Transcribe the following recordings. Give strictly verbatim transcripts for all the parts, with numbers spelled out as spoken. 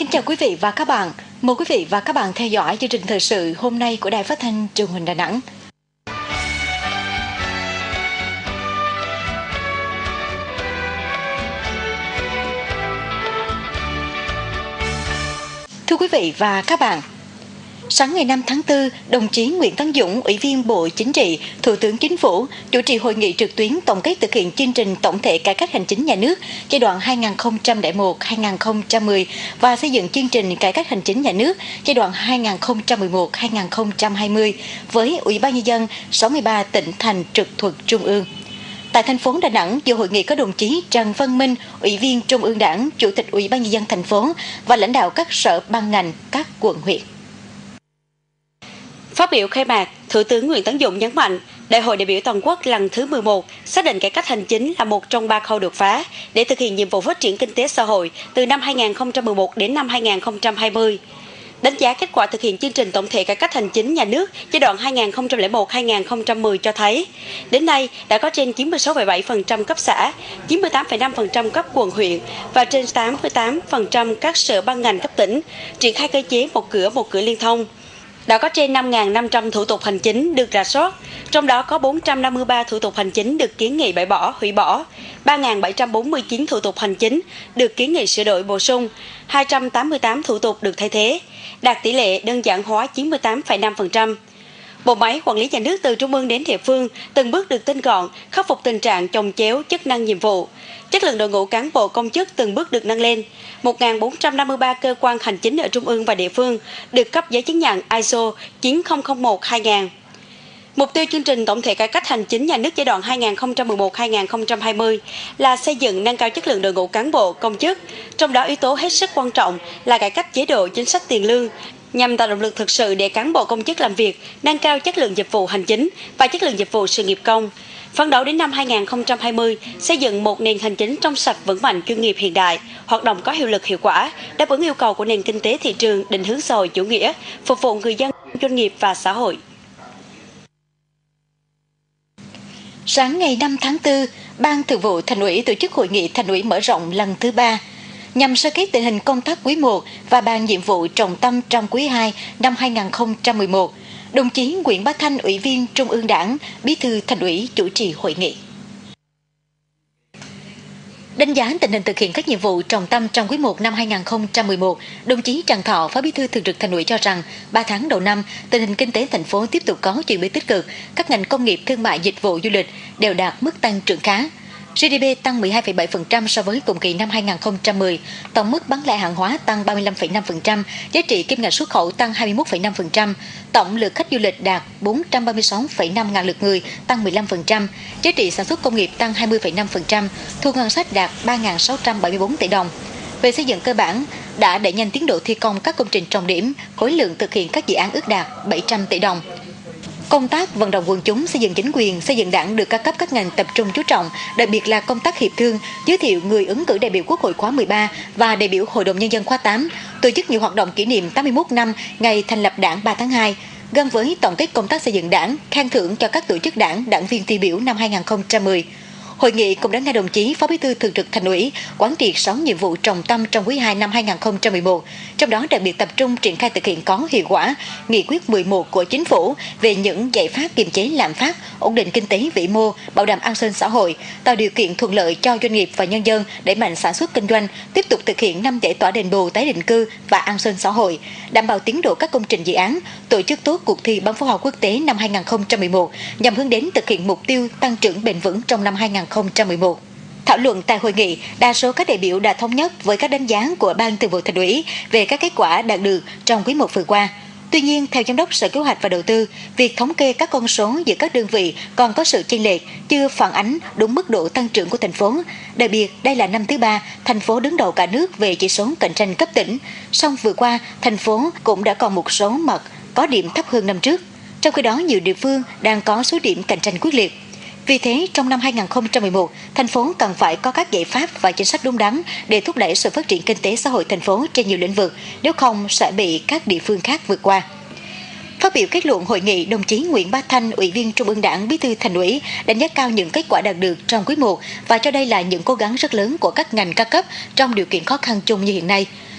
chào quý vị và các bạn. Mời quý vị và các bạn theo dõi chương trình thời sự hôm nay của Đài Phát thanh Truyền hình Đà Nẵng. Thưa quý vị và các bạn, sáng ngày năm tháng tư, đồng chí Nguyễn Tấn Dũng, Ủy viên Bộ Chính trị, Thủ tướng Chính phủ, chủ trì hội nghị trực tuyến tổng kết thực hiện chương trình tổng thể cải cách hành chính nhà nước giai đoạn hai nghìn không trăm lẻ một đến hai nghìn không trăm mười và xây dựng chương trình cải cách hành chính nhà nước giai đoạn hai nghìn không trăm mười một đến hai nghìn không trăm hai mươi với Ủy ban Nhân dân sáu mươi ba tỉnh thành trực thuộc Trung ương. Tại thành phố Đà Nẵng, dự hội nghị có đồng chí Trần Văn Minh, Ủy viên Trung ương Đảng, Chủ tịch Ủy ban Nhân dân thành phố và lãnh đạo các sở ban ngành, các quận huyện. Phát biểu khai mạc, Thủ tướng Nguyễn Tấn Dũng nhấn mạnh, Đại hội đại biểu toàn quốc lần thứ mười một xác định cải cách hành chính là một trong ba khâu đột phá để thực hiện nhiệm vụ phát triển kinh tế xã hội từ năm hai nghìn không trăm mười một đến năm hai nghìn không trăm hai mươi. Đánh giá kết quả thực hiện chương trình tổng thể cải cách hành chính nhà nước giai đoạn hai nghìn không trăm lẻ một đến hai nghìn không trăm mười cho thấy, đến nay đã có trên chín mươi sáu phẩy bảy phần trăm cấp xã, chín mươi tám phẩy năm phần trăm cấp quận huyện và trên tám mươi tám phần trăm các sở ban ngành cấp tỉnh triển khai cơ chế một cửa một cửa liên thông. Đã có trên năm nghìn năm trăm thủ tục hành chính được rà soát, trong đó có bốn trăm năm mươi ba thủ tục hành chính được kiến nghị bãi bỏ, hủy bỏ, ba nghìn bảy trăm bốn mươi chín thủ tục hành chính được kiến nghị sửa đổi bổ sung, hai trăm tám mươi tám thủ tục được thay thế, đạt tỷ lệ đơn giản hóa chín mươi tám phẩy năm phần trăm. Bộ máy quản lý nhà nước từ trung ương đến địa phương từng bước được tinh gọn, khắc phục tình trạng chồng chéo chức năng nhiệm vụ. Chất lượng đội ngũ cán bộ công chức từng bước được nâng lên. một nghìn bốn trăm năm mươi ba cơ quan hành chính ở trung ương và địa phương được cấp giấy chứng nhận i ét o chín nghìn một hai nghìn. Mục tiêu chương trình tổng thể cải cách hành chính nhà nước giai đoạn hai nghìn không trăm mười một đến hai nghìn không trăm hai mươi là xây dựng nâng cao chất lượng đội ngũ cán bộ công chức, trong đó yếu tố hết sức quan trọng là cải cách chế độ chính sách tiền lương, nhằm tạo động lực thực sự để cán bộ công chức làm việc, nâng cao chất lượng dịch vụ hành chính và chất lượng dịch vụ sự nghiệp công. Phấn đấu đến năm hai nghìn không trăm hai mươi, xây dựng một nền hành chính trong sạch vững mạnh chuyên nghiệp hiện đại, hoạt động có hiệu lực hiệu quả, đáp ứng yêu cầu của nền kinh tế thị trường định hướng xã hội chủ nghĩa, phục vụ người dân, doanh nghiệp và xã hội. Sáng ngày năm tháng tư, Ban Thường vụ Thành ủy tổ chức hội nghị Thành ủy mở rộng lần thứ ba nhằm sơ kết tình hình công tác quý một và bàn nhiệm vụ trọng tâm trong quý hai năm hai nghìn không trăm mười một. Đồng chí Nguyễn Bá Thanh, Ủy viên Trung ương Đảng, Bí thư Thành ủy chủ trì hội nghị. Đánh giá tình hình thực hiện các nhiệm vụ trọng tâm trong quý một năm hai nghìn không trăm mười một, đồng chí Trần Thọ, Phó Bí thư Thường trực Thành ủy cho rằng, ba tháng đầu năm, tình hình kinh tế thành phố tiếp tục có chuyển biến tích cực, các ngành công nghiệp, thương mại, dịch vụ, du lịch đều đạt mức tăng trưởng khá. giê đê pê tăng mười hai phẩy bảy phần trăm so với cùng kỳ năm hai nghìn không trăm mười, tổng mức bán lẻ hàng hóa tăng ba mươi lăm phẩy năm phần trăm, giá trị kim ngạch xuất khẩu tăng hai mươi mốt phẩy năm phần trăm, tổng lượt khách du lịch đạt bốn trăm ba mươi sáu phẩy năm ngàn lượt người, tăng mười lăm phần trăm, giá trị sản xuất công nghiệp tăng hai mươi phẩy năm phần trăm, thu ngân sách đạt ba nghìn sáu trăm bảy mươi tư tỷ đồng. Về xây dựng cơ bản, đã đẩy nhanh tiến độ thi công các công trình trọng điểm, khối lượng thực hiện các dự án ước đạt bảy trăm tỷ đồng. Công tác vận động quần chúng xây dựng chính quyền, xây dựng đảng được các cấp các ngành tập trung chú trọng, đặc biệt là công tác hiệp thương, giới thiệu người ứng cử đại biểu Quốc hội khóa mười ba và đại biểu Hội đồng Nhân dân khóa tám, tổ chức nhiều hoạt động kỷ niệm tám mươi mốt năm ngày thành lập Đảng ba tháng hai, gắn với tổng kết công tác xây dựng đảng, khen thưởng cho các tổ chức đảng, đảng viên tiêu biểu năm hai nghìn không trăm mười. Hội nghị cũng đã nghe đồng chí Phó Bí thư Thường trực Thành ủy quán triệt sáu nhiệm vụ trọng tâm trong quý hai năm hai nghìn không trăm mười một, trong đó đặc biệt tập trung triển khai thực hiện có hiệu quả nghị quyết mười một của Chính phủ về những giải pháp kiềm chế lạm phát, ổn định kinh tế vĩ mô, bảo đảm an sinh xã hội, tạo điều kiện thuận lợi cho doanh nghiệp và nhân dân đẩy mạnh sản xuất kinh doanh, tiếp tục thực hiện năm giải tỏa đền bù tái định cư và an sinh xã hội, đảm bảo tiến độ các công trình dự án, tổ chức tốt cuộc thi bắn pháo hoa quốc tế năm hai nghìn không trăm mười một nhằm hướng đến thực hiện mục tiêu tăng trưởng bền vững trong năm hai nghìn không trăm mười một. Thảo luận tại hội nghị, đa số các đại biểu đã thống nhất với các đánh giá của Ban Thường vụ Thành ủy về các kết quả đạt được trong quý một vừa qua. Tuy nhiên, theo Giám đốc Sở Kế hoạch và Đầu tư, việc thống kê các con số giữa các đơn vị còn có sự chênh lệch, chưa phản ánh đúng mức độ tăng trưởng của thành phố. Đặc biệt, đây là năm thứ ba, thành phố đứng đầu cả nước về chỉ số cạnh tranh cấp tỉnh. Song vừa qua, thành phố cũng đã còn một số mặt có điểm thấp hơn năm trước. Trong khi đó, nhiều địa phương đang có số điểm cạnh tranh quyết liệt. Vì thế, trong năm hai nghìn không trăm mười một, thành phố cần phải có các giải pháp và chính sách đúng đắn để thúc đẩy sự phát triển kinh tế xã hội thành phố trên nhiều lĩnh vực, nếu không sẽ bị các địa phương khác vượt qua. Phát biểu kết luận hội nghị, đồng chí Nguyễn Bá Thanh, Ủy viên Trung ương Đảng, Bí thư Thành ủy đánh giá cao những kết quả đạt được trong quý một và cho đây là những cố gắng rất lớn của các ngành các cấp trong điều kiện khó khăn chung như hiện nay.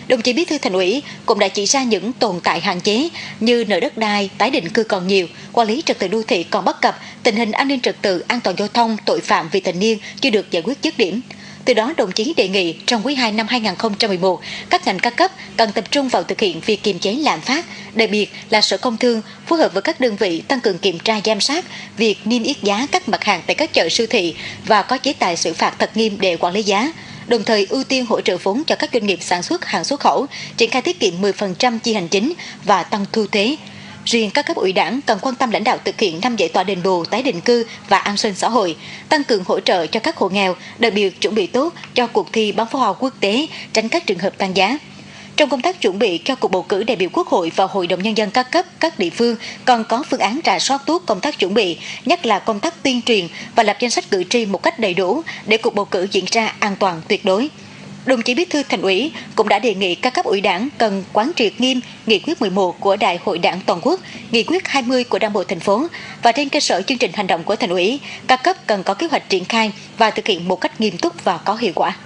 Đồng chí Bí thư Thành ủy cũng đã chỉ ra những tồn tại hạn chế như nợ đất đai, tái định cư còn nhiều, quản lý trật tự đô thị còn bất cập, tình hình an ninh trật tự, an toàn giao thông, tội phạm vị thành niên chưa được giải quyết dứt điểm. Từ đó, đồng chí đề nghị trong quý hai năm hai nghìn không trăm mười một, các ngành các cấp cần tập trung vào thực hiện việc kiềm chế lạm phát, đặc biệt là Sở Công Thương phối hợp với các đơn vị tăng cường kiểm tra giám sát việc niêm yết giá các mặt hàng tại các chợ siêu thị và có chế tài xử phạt thật nghiêm để quản lý giá. Đồng thời ưu tiên hỗ trợ vốn cho các doanh nghiệp sản xuất hàng xuất khẩu, triển khai tiết kiệm mười phần trăm chi hành chính và tăng thu thuế. Riêng các cấp ủy Đảng cần quan tâm lãnh đạo thực hiện năm giải tỏa đền bù, tái định cư và an sinh xã hội, tăng cường hỗ trợ cho các hộ nghèo, đặc biệt chuẩn bị tốt cho cuộc thi bắn pháo hoa quốc tế, tránh các trường hợp tăng giá. Trong công tác chuẩn bị cho cuộc bầu cử đại biểu Quốc hội và Hội đồng Nhân dân các cấp, các địa phương còn có phương án rà soát tốt công tác chuẩn bị, nhất là công tác tuyên truyền và lập danh sách cử tri một cách đầy đủ để cuộc bầu cử diễn ra an toàn tuyệt đối. Đồng chí Bí thư Thành ủy cũng đã đề nghị các cấp ủy Đảng cần quán triệt nghiêm nghị quyết mười một của Đại hội Đảng toàn quốc, nghị quyết hai mươi của Đảng bộ thành phố và trên cơ sở chương trình hành động của Thành ủy, các cấp cần có kế hoạch triển khai và thực hiện một cách nghiêm túc và có hiệu quả.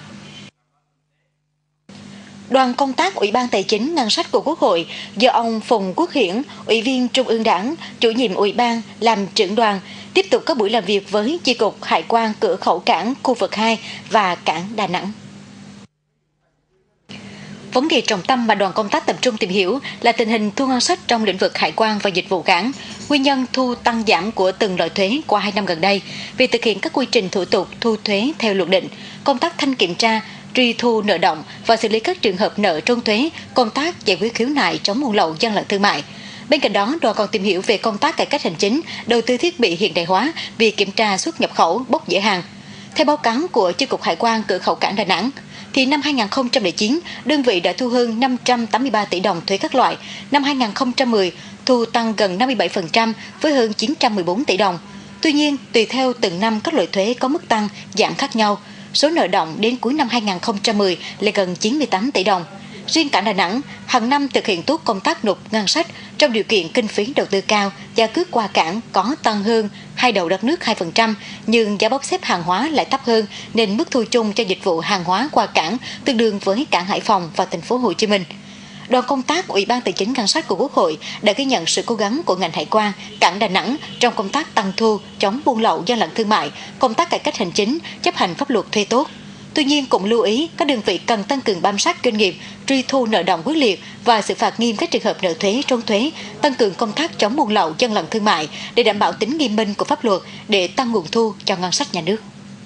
Đoàn công tác Ủy ban Tài chính Ngân sách của Quốc hội do ông Phùng Quốc Hiển, Ủy viên Trung ương Đảng, chủ nhiệm Ủy ban làm trưởng đoàn, tiếp tục có buổi làm việc với Chi cục Hải quan cửa khẩu cảng khu vực hai và cảng Đà Nẵng. Vấn đề trọng tâm mà đoàn công tác tập trung tìm hiểu là tình hình thu ngân sách trong lĩnh vực hải quan và dịch vụ cảng, nguyên nhân thu tăng giảm của từng loại thuế qua hai năm gần đây, việc thực hiện các quy trình thủ tục thu thuế theo luật định, công tác thanh kiểm tra, truy thu nợ động và xử lý các trường hợp nợ trốn thuế, công tác giải quyết khiếu nại chống buôn lậu, gian lận thương mại. Bên cạnh đó, đoàn còn tìm hiểu về công tác cải cách hành chính, đầu tư thiết bị hiện đại hóa, việc kiểm tra xuất nhập khẩu, bốc dỡ hàng. Theo báo cáo của Chi cục Hải quan cửa khẩu cảng Đà Nẵng, thì năm hai nghìn không trăm lẻ chín, đơn vị đã thu hơn năm trăm tám mươi ba tỷ đồng thuế các loại. Năm hai nghìn không trăm mười, thu tăng gần năm mươi bảy phần trăm với hơn chín trăm mười bốn tỷ đồng. Tuy nhiên, tùy theo từng năm các loại thuế có mức tăng, giảm khác nhau. Số nợ động đến cuối năm hai nghìn không trăm mười là gần chín mươi tám tỷ đồng. Riêng cảng Đà Nẵng, hàng năm thực hiện tốt công tác nộp ngân sách trong điều kiện kinh phí đầu tư cao, giá cước qua cảng có tăng hơn hai đầu đất nước hai phần trăm, nhưng giá bốc xếp hàng hóa lại thấp hơn nên mức thu chung cho dịch vụ hàng hóa qua cảng tương đương với cảng Hải Phòng và thành phố Hồ Chí Minh. Đoàn công tác Ủy ban Tài chính Ngân sách của Quốc hội đã ghi nhận sự cố gắng của ngành hải quan, cảng Đà Nẵng trong công tác tăng thu, chống buôn lậu, gian lận thương mại, công tác cải cách hành chính, chấp hành pháp luật thuế tốt. Tuy nhiên, cũng lưu ý các đơn vị cần tăng cường bám sát doanh nghiệp, truy thu nợ động quyết liệt và xử phạt nghiêm các trường hợp nợ thuế, trốn thuế, tăng cường công tác chống buôn lậu, gian lận thương mại để đảm bảo tính nghiêm minh của pháp luật để tăng nguồn thu cho ngân sách nhà nước.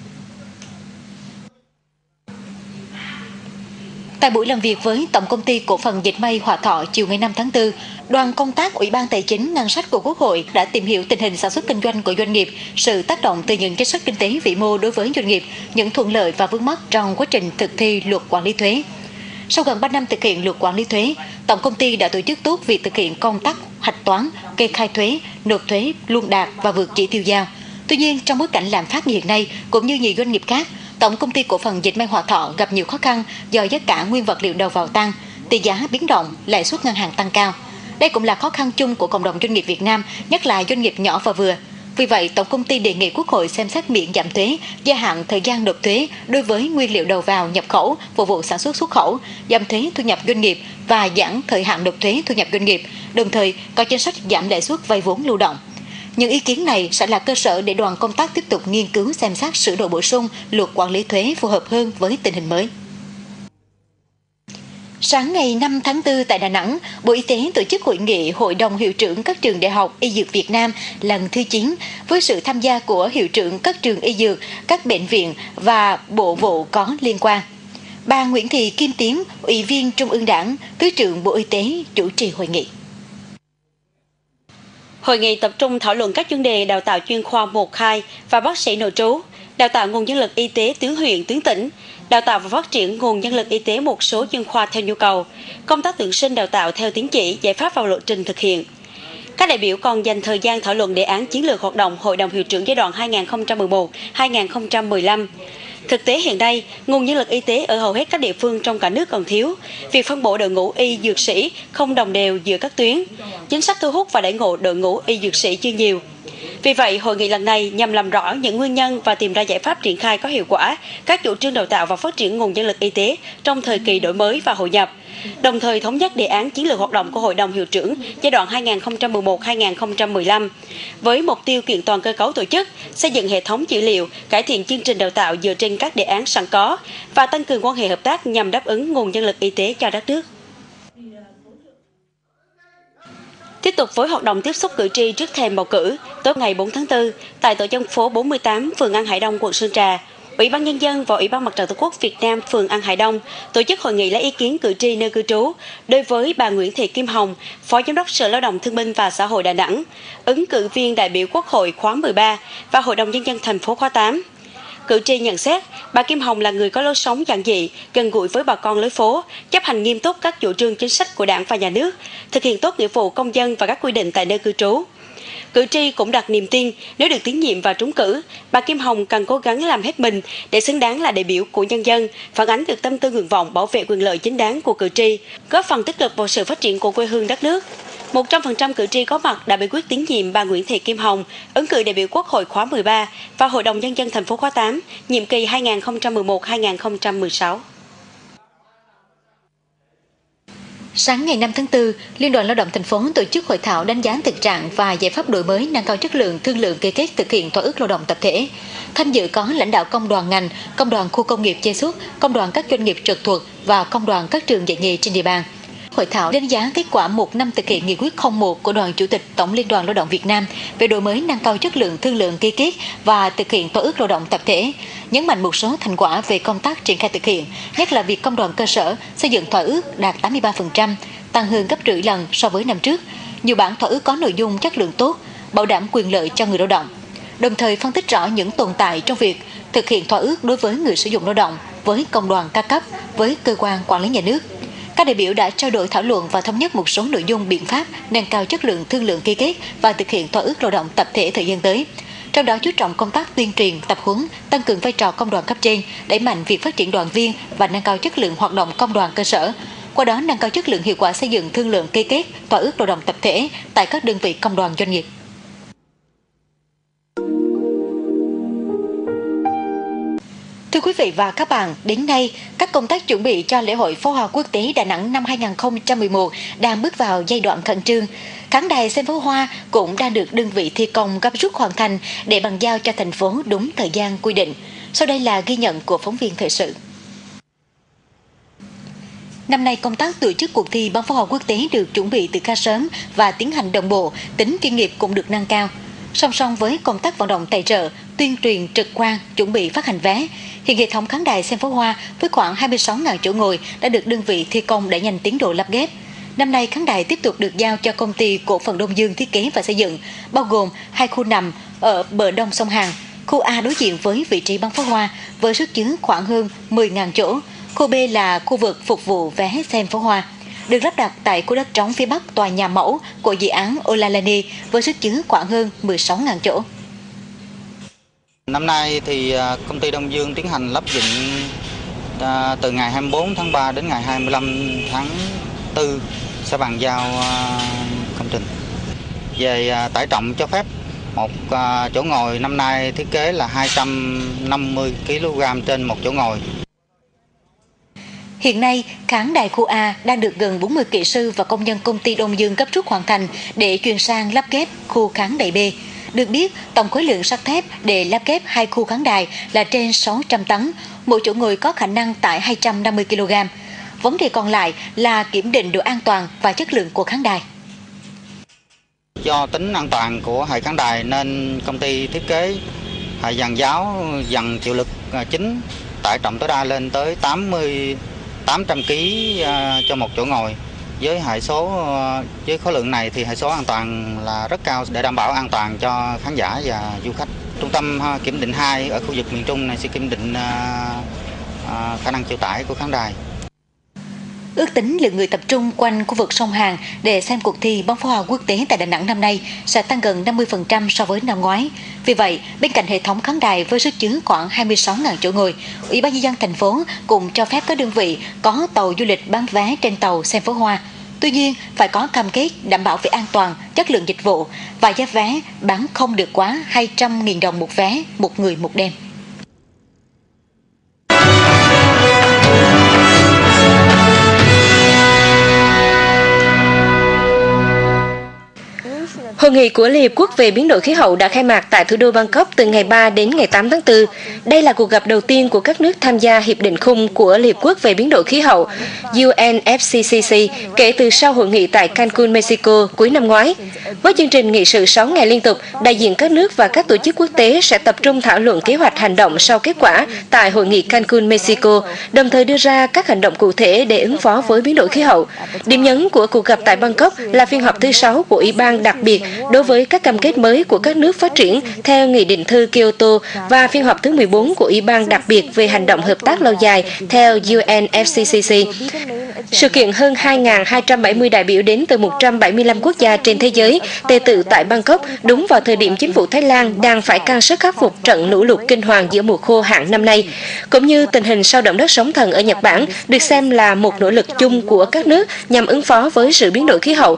Tại buổi làm việc với Tổng Công ty Cổ phần Dệt may Hòa Thọ chiều ngày năm tháng tư, đoàn công tác Ủy ban Tài chính Ngân sách của Quốc hội đã tìm hiểu tình hình sản xuất kinh doanh của doanh nghiệp, sự tác động từ những chính sách kinh tế vĩ mô đối với doanh nghiệp, những thuận lợi và vướng mắc trong quá trình thực thi luật quản lý thuế. Sau gần ba năm thực hiện luật quản lý thuế, Tổng Công ty đã tổ chức tốt việc thực hiện công tác hạch toán, kê khai thuế, nộp thuế luôn đạt và vượt chỉ tiêu giao. Tuy nhiên, trong bối cảnh lạm phát như hiện nay, cũng như nhiều doanh nghiệp khác, Tổng Công ty Cổ phần Dệt may Hòa Thọ gặp nhiều khó khăn do giá cả nguyên vật liệu đầu vào tăng, tỷ giá biến động, lãi suất ngân hàng tăng cao. Đây cũng là khó khăn chung của cộng đồng doanh nghiệp Việt Nam, nhất là doanh nghiệp nhỏ và vừa. Vì vậy, Tổng Công ty đề nghị Quốc hội xem xét miễn giảm thuế, gia hạn thời gian nộp thuế đối với nguyên liệu đầu vào nhập khẩu, phục vụ sản xuất xuất khẩu, giảm thuế thu nhập doanh nghiệp và giãn thời hạn nộp thuế thu nhập doanh nghiệp, đồng thời có chính sách giảm lãi suất vay vốn lưu động. Những ý kiến này sẽ là cơ sở để đoàn công tác tiếp tục nghiên cứu xem xét sửa đổi bổ sung luật quản lý thuế phù hợp hơn với tình hình mới. Sáng ngày năm tháng tư tại Đà Nẵng, Bộ Y tế tổ chức hội nghị Hội đồng Hiệu trưởng các trường đại học y dược Việt Nam lần thứ chín với sự tham gia của hiệu trưởng các trường y dược, các bệnh viện và bộ vụ có liên quan. Bà Nguyễn Thị Kim Tiến, Ủy viên Trung ương Đảng, Thứ trưởng Bộ Y tế chủ trì hội nghị. Hội nghị tập trung thảo luận các chuyên đề đào tạo chuyên khoa một hai và bác sĩ nội trú, đào tạo nguồn nhân lực y tế tuyến huyện, tuyến tỉnh, đào tạo và phát triển nguồn nhân lực y tế một số chuyên khoa theo nhu cầu, công tác tuyển sinh đào tạo theo tín chỉ, giải pháp vào lộ trình thực hiện. Các đại biểu còn dành thời gian thảo luận đề án chiến lược hoạt động Hội đồng Hiệu trưởng giai đoạn hai nghìn không trăm mười một đến hai nghìn không trăm mười lăm. Thực tế hiện nay, nguồn nhân lực y tế ở hầu hết các địa phương trong cả nước còn thiếu. Việc phân bổ đội ngũ y dược sĩ không đồng đều giữa các tuyến. Chính sách thu hút và đẩy ngộ đội ngũ y dược sĩ chưa nhiều. Vì vậy, hội nghị lần này nhằm làm rõ những nguyên nhân và tìm ra giải pháp triển khai có hiệu quả các chủ trương đào tạo và phát triển nguồn nhân lực y tế trong thời kỳ đổi mới và hội nhập, đồng thời thống nhất đề án chiến lược hoạt động của Hội đồng Hiệu trưởng giai đoạn hai nghìn không trăm mười một đến hai nghìn không trăm mười lăm, với mục tiêu kiện toàn cơ cấu tổ chức, xây dựng hệ thống dữ liệu, cải thiện chương trình đào tạo dựa trên các đề án sẵn có và tăng cường quan hệ hợp tác nhằm đáp ứng nguồn nhân lực y tế cho đất nước. Tiếp tục với hoạt động tiếp xúc cử tri trước thềm bầu cử, tối ngày bốn tháng tư, tại tổ dân phố bốn mươi tám, phường An Hải Đông, quận Sơn Trà, Ủy ban Nhân dân và Ủy ban Mặt trận Tổ quốc Việt Nam phường An Hải Đông tổ chức hội nghị lấy ý kiến cử tri nơi cư trú đối với bà Nguyễn Thị Kim Hồng, Phó Giám đốc Sở Lao động Thương binh và Xã hội Đà Nẵng, ứng cử viên đại biểu Quốc hội khóa mười ba và Hội đồng Nhân dân thành phố khóa tám. Cử tri nhận xét, bà Kim Hồng là người có lối sống giản dị, gần gũi với bà con lối phố, chấp hành nghiêm túc các chủ trương chính sách của Đảng và Nhà nước, thực hiện tốt nghĩa vụ công dân và các quy định tại nơi cư trú. Cử tri cũng đặt niềm tin nếu được tín nhiệm và trúng cử, bà Kim Hồng cần cố gắng làm hết mình để xứng đáng là đại biểu của nhân dân, phản ánh được tâm tư nguyện vọng bảo vệ quyền lợi chính đáng của cử tri, góp phần tích cực vào sự phát triển của quê hương đất nước. một trăm phần trăm cử tri có mặt đã biểu quyết tín nhiệm bà Nguyễn Thị Kim Hồng, ứng cử đại biểu Quốc hội khóa mười ba và Hội đồng Nhân dân thành phố khóa tám, nhiệm kỳ hai nghìn không trăm mười một đến hai nghìn không trăm mười sáu. Sáng ngày năm tháng tư, Liên đoàn Lao động thành phố tổ chức hội thảo đánh giá thực trạng và giải pháp đổi mới nâng cao chất lượng thương lượng ký kết thực hiện thỏa ước lao động tập thể. Tham dự có lãnh đạo công đoàn ngành, công đoàn khu công nghiệp chế xuất, công đoàn các doanh nghiệp trực thuộc và công đoàn các trường dạy nghề trên địa bàn. Hội thảo đánh giá kết quả một năm thực hiện nghị quyết không một của Đoàn Chủ tịch Tổng Liên đoàn Lao động Việt Nam về đổi mới nâng cao chất lượng thương lượng ký kết và thực hiện thỏa ước lao động tập thể, nhấn mạnh một số thành quả về công tác triển khai thực hiện, nhất là việc công đoàn cơ sở xây dựng thỏa ước đạt tám mươi ba phần trăm, tăng hơn gấp rưỡi lần so với năm trước. Nhiều bản thỏa ước có nội dung chất lượng tốt, bảo đảm quyền lợi cho người lao động. Đồng thời phân tích rõ những tồn tại trong việc thực hiện thỏa ước đối với người sử dụng lao động, với công đoàn ca cấp, với cơ quan quản lý nhà nước. Các đại biểu đã trao đổi thảo luận và thống nhất một số nội dung biện pháp nâng cao chất lượng thương lượng ký kết và thực hiện thỏa ước lao động tập thể thời gian tới. Trong đó chú trọng công tác tuyên truyền, tập huấn, tăng cường vai trò công đoàn cấp trên, đẩy mạnh việc phát triển đoàn viên và nâng cao chất lượng hoạt động công đoàn cơ sở. Qua đó nâng cao chất lượng hiệu quả xây dựng thương lượng ký kết, thỏa ước lao động tập thể tại các đơn vị công đoàn doanh nghiệp. Thưa quý vị và các bạn, đến nay, các công tác chuẩn bị cho lễ hội pháo hoa quốc tế Đà Nẵng năm hai nghìn không trăm mười một đang bước vào giai đoạn khẩn trương. Khán đài xem pháo hoa cũng đang được đơn vị thi công gấp rút hoàn thành để bàn giao cho thành phố đúng thời gian quy định. Sau đây là ghi nhận của phóng viên thời sự. Năm nay, công tác tổ chức cuộc thi bắn pháo hoa quốc tế được chuẩn bị từ khá sớm và tiến hành đồng bộ, tính chuyên nghiệp cũng được nâng cao. Song song với công tác vận động tài trợ, tuyên truyền trực quan, chuẩn bị phát hành vé, hiện hệ thống khán đài xem pháo hoa với khoảng hai mươi sáu nghìn chỗ ngồi đã được đơn vị thi công đẩy nhanh tiến độ lắp ghép. Năm nay, khán đài tiếp tục được giao cho công ty Cổ phần Đông Dương thiết kế và xây dựng, bao gồm hai khu nằm ở bờ đông sông Hàn. Khu A đối diện với vị trí bắn pháo hoa với sức chứa khoảng hơn mười nghìn chỗ. Khu B là khu vực phục vụ vé xem pháo hoa, được lắp đặt tại khu đất trống phía bắc tòa nhà mẫu của dự án Olalani với sức chứa khoảng hơn mười sáu nghìn chỗ. Năm nay thì công ty Đông Dương tiến hành lắp dựng từ ngày hai mươi tư tháng ba đến ngày hai mươi lăm tháng tư sẽ bàn giao công trình. Về tải trọng cho phép một chỗ ngồi năm nay thiết kế là hai trăm năm mươi ki lô gam trên một chỗ ngồi. Hiện nay, khán đài khu A đang được gần bốn mươi kỹ sư và công nhân công ty Đông Dương gấp rút hoàn thành để chuyển sang lắp ghép khu khán đài B. Được biết, tổng khối lượng sắt thép để lắp ghép hai khu khán đài là trên sáu trăm tấn, mỗi chỗ ngồi có khả năng tải hai trăm năm mươi ki lô gam. Vấn đề còn lại là kiểm định độ an toàn và chất lượng của khán đài. Do tính an toàn của hệ khán đài nên công ty thiết kế hệ dàn giáo dàn chịu lực chính, tải trọng tối đa lên tới tám mươi tám trăm ki lô gam cho một chỗ ngồi. Với hệ số với khối lượng này thì hệ số an toàn là rất cao để đảm bảo an toàn cho khán giả và du khách. Trung tâm kiểm định hai ở khu vực miền Trung này sẽ kiểm định khả năng chịu tải của khán đài. Ước tính lượng người tập trung quanh khu vực sông Hàn để xem cuộc thi bắn pháo hoa quốc tế tại Đà Nẵng năm nay sẽ tăng gần năm mươi phần trăm so với năm ngoái. Vì vậy, bên cạnh hệ thống khán đài với sức chứa khoảng hai mươi sáu nghìn chỗ ngồi, Ủy ban Nhân dân thành phố cũng cho phép các đơn vị có tàu du lịch bán vé trên tàu xem pháo hoa. Tuy nhiên, phải có cam kết đảm bảo về an toàn, chất lượng dịch vụ và giá vé bán không được quá hai trăm nghìn đồng một vé, một người một đêm. Hội nghị của Liên Hiệp Quốc về biến đổi khí hậu đã khai mạc tại thủ đô Bangkok từ ngày ba đến ngày tám tháng tư. Đây là cuộc gặp đầu tiên của các nước tham gia Hiệp định khung của Liên Hiệp Quốc về biến đổi khí hậu U N F C C C kể từ sau hội nghị tại Cancun, Mexico cuối năm ngoái. Với chương trình nghị sự sáu ngày liên tục, đại diện các nước và các tổ chức quốc tế sẽ tập trung thảo luận kế hoạch hành động sau kết quả tại hội nghị Cancun, Mexico, đồng thời đưa ra các hành động cụ thể để ứng phó với biến đổi khí hậu. Điểm nhấn của cuộc gặp tại Bangkok là phiên họp thứ sáu của Ủy ban đặc biệt đối với các cam kết mới của các nước phát triển theo Nghị định thư Kyoto và phiên họp thứ mười bốn của Ủy ban đặc biệt về hành động hợp tác lâu dài theo U N F C C C. Sự kiện hơn hai nghìn hai trăm bảy mươi đại biểu đến từ một trăm bảy mươi lăm quốc gia trên thế giới tề tựu tại Bangkok đúng vào thời điểm chính phủ Thái Lan đang phải căng sức khắc phục trận lũ lụt kinh hoàng giữa mùa khô hạn năm nay, cũng như tình hình sau động đất sóng thần ở Nhật Bản được xem là một nỗ lực chung của các nước nhằm ứng phó với sự biến đổi khí hậu.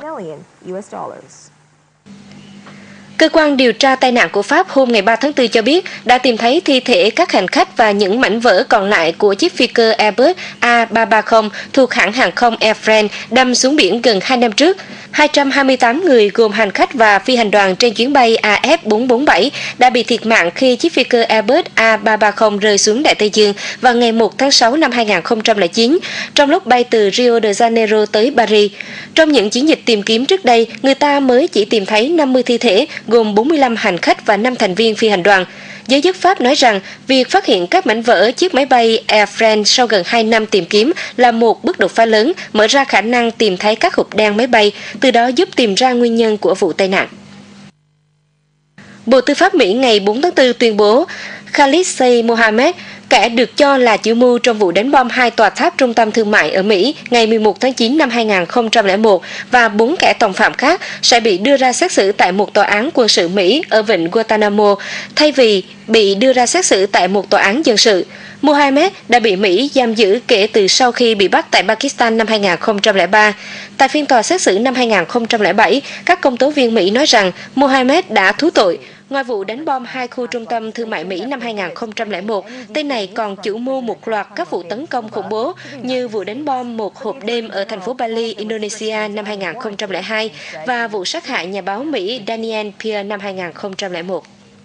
Cơ quan điều tra tai nạn của Pháp hôm ngày ba tháng tư cho biết đã tìm thấy thi thể các hành khách và những mảnh vỡ còn lại của chiếc phi cơ Airbus A ba ba không thuộc hãng hàng không Air France đâm xuống biển gần hai năm trước. hai trăm hai mươi tám người gồm hành khách và phi hành đoàn trên chuyến bay A F bốn bốn bảy đã bị thiệt mạng khi chiếc phi cơ Airbus A ba ba không rơi xuống Đại Tây Dương vào ngày một tháng sáu năm hai nghìn không trăm lẻ chín, trong lúc bay từ Rio de Janeiro tới Paris. Trong những chiến dịch tìm kiếm trước đây, người ta mới chỉ tìm thấy năm mươi thi thể, gồm bốn mươi lăm hành khách và năm thành viên phi hành đoàn. Giới chức Pháp nói rằng việc phát hiện các mảnh vỡ chiếc máy bay Air France sau gần hai năm tìm kiếm là một bước đột phá lớn, mở ra khả năng tìm thấy các hộp đen máy bay, từ đó giúp tìm ra nguyên nhân của vụ tai nạn. Bộ Tư pháp Mỹ ngày bốn tháng tư tuyên bố Khalid Sheikh Mohammed, kẻ được cho là chủ mưu trong vụ đánh bom hai tòa tháp trung tâm thương mại ở Mỹ ngày mười một tháng chín năm hai nghìn không trăm lẻ một và bốn kẻ đồng phạm khác sẽ bị đưa ra xét xử tại một tòa án quân sự Mỹ ở vịnh Guantanamo thay vì bị đưa ra xét xử tại một tòa án dân sự. Mohammed đã bị Mỹ giam giữ kể từ sau khi bị bắt tại Pakistan năm hai nghìn không trăm lẻ ba. Tại phiên tòa xét xử năm hai nghìn không trăm lẻ bảy, các công tố viên Mỹ nói rằng Mohammed đã thú tội. Ngoài vụ đánh bom hai khu trung tâm thương mại Mỹ năm hai nghìn không trăm lẻ một, tên này còn chủ mưu một loạt các vụ tấn công khủng bố như vụ đánh bom một hộp đêm ở thành phố Bali, Indonesia năm hai nghìn không trăm lẻ hai và vụ sát hại nhà báo Mỹ Daniel Pierre năm hai nghìn không trăm lẻ một.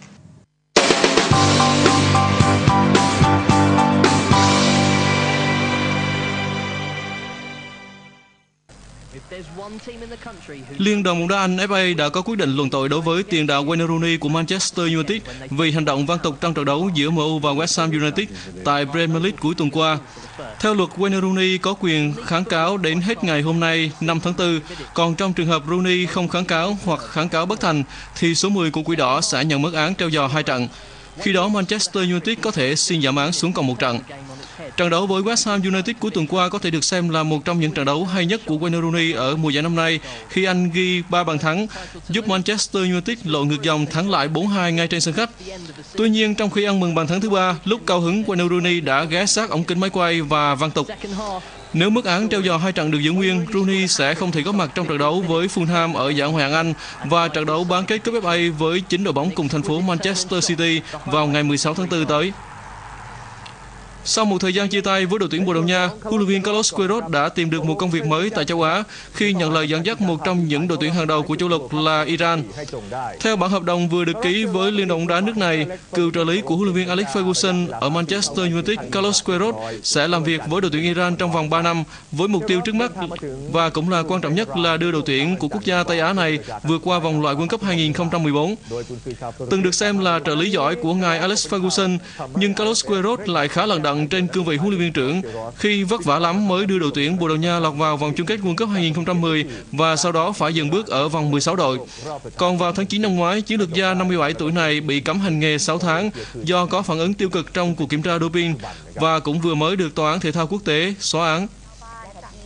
Liên đoàn bóng đá Anh F A đã có quyết định luận tội đối với tiền đạo Wayne Rooney của Manchester United vì hành động văn tục trong trận đấu giữa em u và West Ham United tại Premier League cuối tuần qua. Theo luật, Wayne Rooney có quyền kháng cáo đến hết ngày hôm nay năm tháng tư, còn trong trường hợp Rooney không kháng cáo hoặc kháng cáo bất thành thì số mười của Quỷ Đỏ sẽ nhận mức án treo giò hai trận. Khi đó Manchester United có thể xin giảm án xuống còn một trận. Trận đấu với West Ham United cuối tuần qua có thể được xem là một trong những trận đấu hay nhất của Wayne Rooney ở mùa giải năm nay khi anh ghi ba bàn thắng, giúp Manchester United lội ngược dòng thắng lại bốn hai ngay trên sân khách. Tuy nhiên, trong khi ăn mừng bàn thắng thứ ba, lúc cao hứng Wayne Rooney đã ghé sát ống kính máy quay và văng tục. Nếu mức án treo giò hai trận được giữ nguyên, Rooney sẽ không thể góp mặt trong trận đấu với Fulham ở giải Ngoại hạng Anh và trận đấu bán kết cúp F A với chính đội bóng cùng thành phố Manchester City vào ngày mười sáu tháng tư tới. Sau một thời gian chia tay với đội tuyển Bồ Đào Nha, huấn luyện viên Carlos Queiroz đã tìm được một công việc mới tại châu Á khi nhận lời dẫn dắt một trong những đội tuyển hàng đầu của châu lục là Iran. Theo bản hợp đồng vừa được ký với Liên đoàn bóng đá nước này, cựu trợ lý của huấn luyện viên Alex Ferguson ở Manchester United, Carlos Queiroz sẽ làm việc với đội tuyển Iran trong vòng ba năm với mục tiêu trước mắt và cũng là quan trọng nhất là đưa đội tuyển của quốc gia Tây Á này vượt qua vòng loại World Cup hai nghìn không trăm mười bốn. Từng được xem là trợ lý giỏi của ngài Alex Ferguson, nhưng Carlos Queiroz lại khá lận đận trên cương vị huấn luyện viên trưởng khi vất vả lắm mới đưa đội tuyển Bồ Đào Nha lọt vào vòng chung kết World Cup hai nghìn không trăm mười và sau đó phải dừng bước ở vòng mười sáu đội. Còn vào tháng chín năm ngoái, chiến lược gia năm mươi bảy tuổi này bị cấm hành nghề sáu tháng do có phản ứng tiêu cực trong cuộc kiểm tra doping và cũng vừa mới được Tòa án Thể thao Quốc tế xóa án.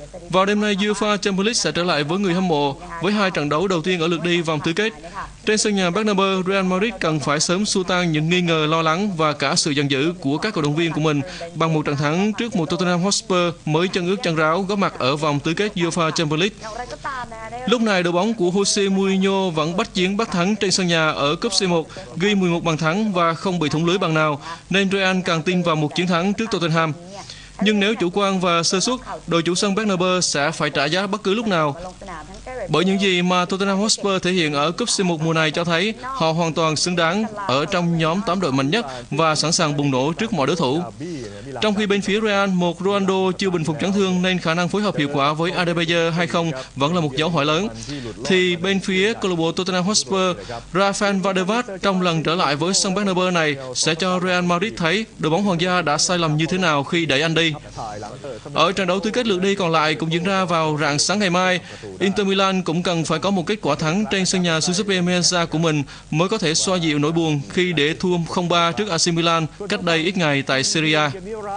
Vào đêm nay, UEFA Champions League sẽ trở lại với người hâm mộ với hai trận đấu đầu tiên ở lượt đi vòng tứ kết. Trên sân nhà Bernabeu, Real Madrid cần phải sớm xua tan những nghi ngờ, lo lắng và cả sự giận dữ của các cổ động viên của mình bằng một trận thắng trước một Tottenham Hotspur mới chân ướt chân ráo góp mặt ở vòng tứ kết UEFA Champions League. Lúc này, đội bóng của Jose Mourinho vẫn bắt chiến bắt thắng trên sân nhà ở cúp xê một, ghi mười một bàn thắng và không bị thủng lưới bàn nào, nên Real càng tin vào một chiến thắng trước Tottenham. Nhưng nếu chủ quan và sơ suất, đội chủ sân Bernabeu sẽ phải trả giá bất cứ lúc nào. Bởi những gì mà Tottenham Hotspur thể hiện ở cúp xê một mùa này cho thấy họ hoàn toàn xứng đáng ở trong nhóm tám đội mạnh nhất và sẵn sàng bùng nổ trước mọi đối thủ. Trong khi bên phía Real, một Ronaldo chưa bình phục chấn thương nên khả năng phối hợp hiệu quả với Adebayor hay không vẫn là một dấu hỏi lớn. Thì bên phía câu lạc bộ Tottenham Hotspur, Rafael van der Vaart trong lần trở lại với sân Bernabeu này sẽ cho Real Madrid thấy đội bóng hoàng gia đã sai lầm như thế nào khi đẩy anh đi. Ở trận đấu tứ kết lượt đi còn lại cũng diễn ra vào rạng sáng ngày mai, Inter Milan cũng cần phải có một kết quả thắng trên sân nhà Giuseppe Meazza của mình mới có thể xoa dịu nỗi buồn khi để thua không ba trước a xê Milan cách đây ít ngày tại Serie A.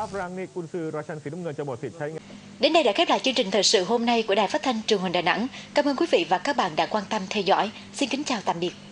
Đến đây đã khép lại chương trình thời sự hôm nay của Đài Phát thanh Truyền hình Đà Nẵng. Cảm ơn quý vị và các bạn đã quan tâm theo dõi. Xin kính chào tạm biệt.